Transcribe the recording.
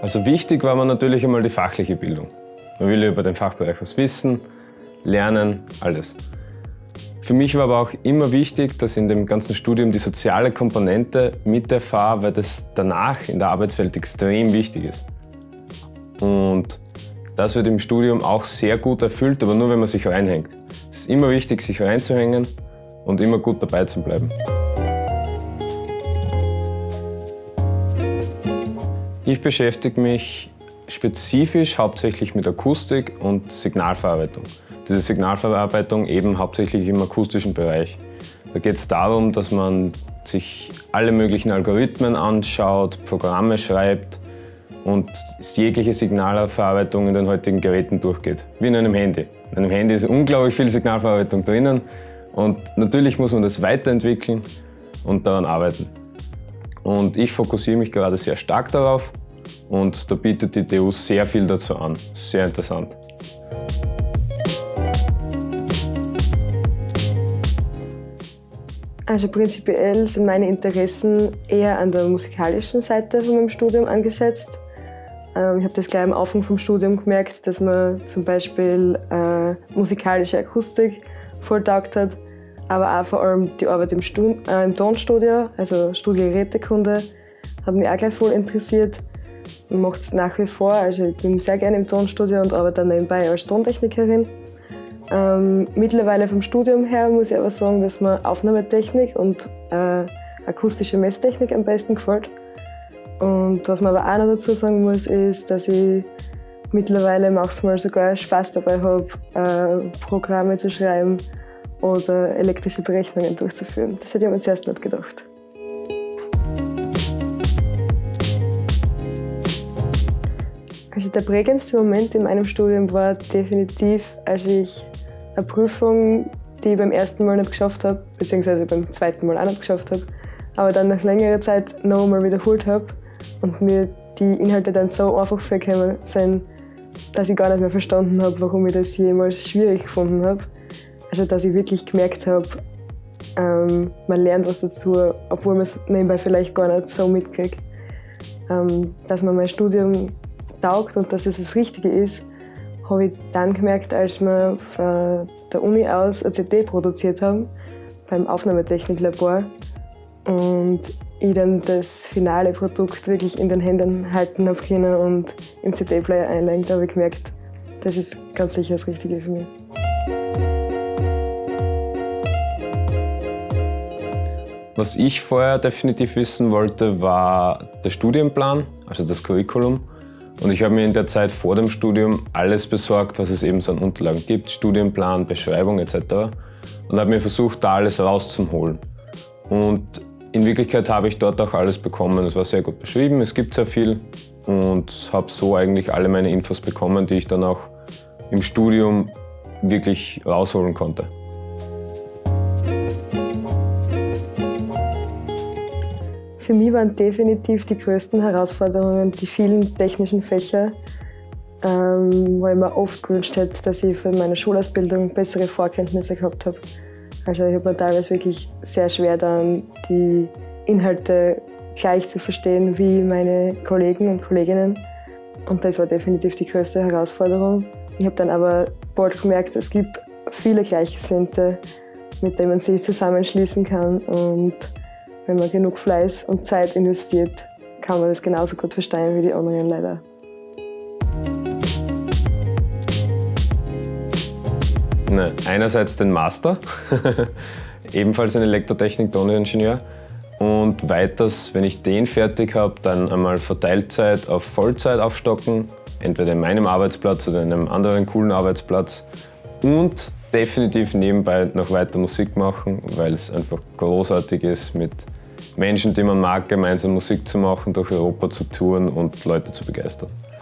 Also wichtig war mir natürlich einmal die fachliche Bildung. Man will über den Fachbereich was wissen, lernen, alles. Für mich war aber auch immer wichtig, dass ich in dem ganzen Studium die soziale Komponente mit erfahre, weil das danach in der Arbeitswelt extrem wichtig ist. Und das wird im Studium auch sehr gut erfüllt, aber nur wenn man sich reinhängt. Es ist immer wichtig, sich reinzuhängen und immer gut dabei zu bleiben. Ich beschäftige mich spezifisch hauptsächlich mit Akustik und Signalverarbeitung. Diese Signalverarbeitung eben hauptsächlich im akustischen Bereich. Da geht es darum, dass man sich alle möglichen Algorithmen anschaut, Programme schreibt und jegliche Signalverarbeitung in den heutigen Geräten durchgeht, wie in einem Handy. In einem Handy ist unglaublich viel Signalverarbeitung drinnen und natürlich muss man das weiterentwickeln und daran arbeiten. Und ich fokussiere mich gerade sehr stark darauf und da bietet die TU sehr viel dazu an. Sehr interessant. Also prinzipiell sind meine Interessen eher an der musikalischen Seite von meinem Studium angesetzt. Ich habe das gleich am Anfang vom Studium gemerkt, dass mir zum Beispiel musikalische Akustik voll taugt hat, aber auch vor allem die Arbeit im Tonstudio, also Studiogerätekunde, hat mich auch gleich voll interessiert. Ich mache es nach wie vor, also ich bin sehr gerne im Tonstudio und arbeite dann nebenbei als Tontechnikerin. Mittlerweile vom Studium her muss ich aber sagen, dass mir Aufnahmetechnik und akustische Messtechnik am besten gefällt. Und was man aber auch noch dazu sagen muss, ist, dass ich mittlerweile manchmal sogar Spaß dabei habe, Programme zu schreiben oder elektrische Berechnungen durchzuführen. Das hätte ich mir zuerst nicht gedacht. Also der prägendste Moment in meinem Studium war definitiv, als ich eine Prüfung, die ich beim ersten Mal nicht geschafft habe, beziehungsweise beim zweiten Mal auch nicht geschafft habe, aber dann nach längerer Zeit noch einmal wiederholt habe und mir die Inhalte dann so einfach vorgekommen sind, dass ich gar nicht mehr verstanden habe, warum ich das jemals schwierig gefunden habe. Also dass ich wirklich gemerkt habe, man lernt was dazu, obwohl man es nebenbei vielleicht gar nicht so mitkriegt. Dass man mein Studium taugt und dass es das Richtige ist, habe ich dann gemerkt, als wir von der Uni aus eine CD produziert haben, beim Aufnahmetechniklabor. Und ich dann das finale Produkt wirklich in den Händen halten habe können und im CD-Player einlegen. Da habe ich gemerkt, das ist ganz sicher das Richtige für mich. Was ich vorher definitiv wissen wollte, war der Studienplan, also das Curriculum. Und ich habe mir in der Zeit vor dem Studium alles besorgt, was es eben so an Unterlagen gibt, Studienplan, Beschreibung etc. Und habe mir versucht, da alles rauszuholen. Und in Wirklichkeit habe ich dort auch alles bekommen. Es war sehr gut beschrieben, es gibt sehr viel und habe so eigentlich alle meine Infos bekommen, die ich dann auch im Studium wirklich rausholen konnte. Für mich waren definitiv die größten Herausforderungen die vielen technischen Fächer, wo ich mir oft gewünscht hätte, dass ich für meine Schulausbildung bessere Vorkenntnisse gehabt habe. Also ich habe mir teilweise wirklich sehr schwer dann die Inhalte gleich zu verstehen wie meine Kollegen und Kolleginnen. Und das war definitiv die größte Herausforderung. Ich habe dann aber bald gemerkt, es gibt viele Gleichgesinnte, mit denen man sich zusammenschließen kann. Und wenn man genug Fleiß und Zeit investiert, kann man das genauso gut verstehen wie die anderen leider. Einerseits den Master, ebenfalls in Elektrotechnik, Toningenieur. Und weiters, wenn ich den fertig habe, dann einmal von Teilzeit auf Vollzeit aufstocken, entweder in meinem Arbeitsplatz oder in einem anderen coolen Arbeitsplatz. Und definitiv nebenbei noch weiter Musik machen, weil es einfach großartig ist, mit Menschen, die man mag, gemeinsam Musik zu machen, durch Europa zu touren und Leute zu begeistern.